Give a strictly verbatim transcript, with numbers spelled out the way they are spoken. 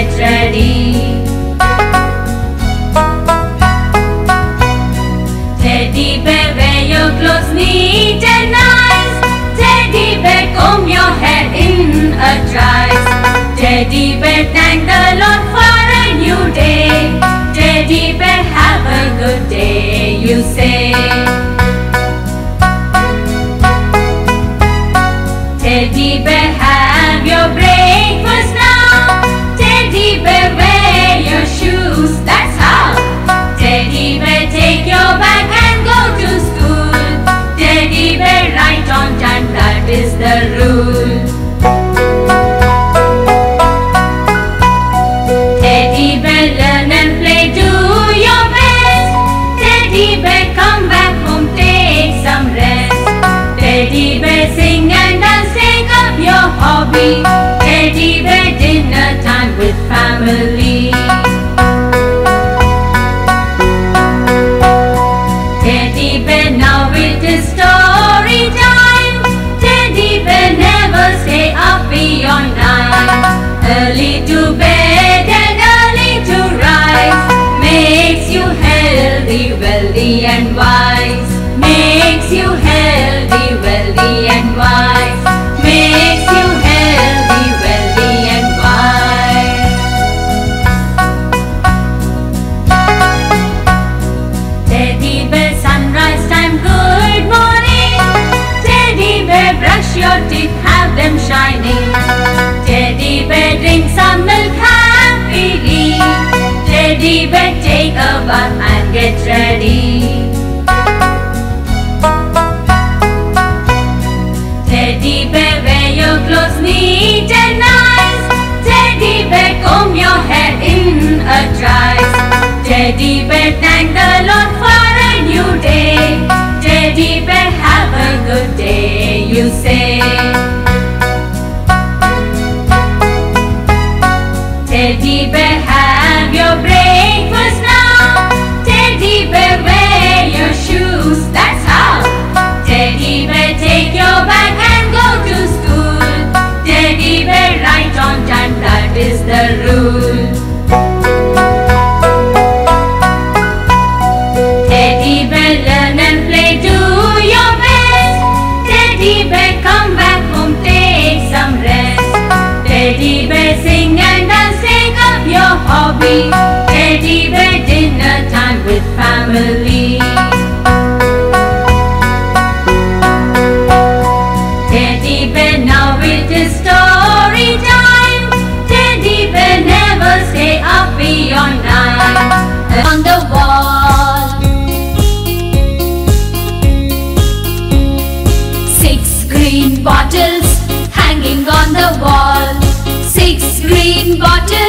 get ready. Teddy bear, wear your clothes neat and nice. Teddy bear, comb your hair in a trice. Teddy bear, thank the Lord for a new day. Teddy bear, have a good day, you say. Teddy bear, have your breakfast now. Teddy bear, wear your shoes, that's how. Teddy bear, take your bag and go to school. Teddy bear, right on time, that is the rule. Teddy bear, learn and play, do your best. Teddy bear, come back home, take some rest. Teddy bear, sing and dance, take up your hobby. Teddy bear, dinner time with family. Teddy bear, now it is story time. Teddy bear, never stay up beyond nine. Early to bed and early to rise makes you healthy, wealthy and wise. Makes you healthy, wealthy and wise. Makes you healthy, wealthy and wise. Teddy bear, sunrise time, good morning. Teddy bear, brush your teeth, have them shining. Teddy bear, drink some milk happily. Teddy bear, take a bath and get ready. Teddy bear, wear your clothes neat and nice. Teddy bear, comb your hair in a trice. Teddy bear, thank the Lord for a new day. Teddy bear, have a good day, you say. Teddy bear, have your breakfast now. Teddy bear, wear your shoes, that's how. Teddy bear, take your bag and go to school. Teddy bear, right on time, that is the rule. Teddy bear, learn and play, do your best. Teddy bear, come back home, take some rest. Teddy bear, sing and dance, take up your hobby. Teddy bear, dinner time with family. Teddy bear, now it is story time. Teddy bear, never stay up beyond nine. On the wall, six green bottles hanging on the wall. Six green bottles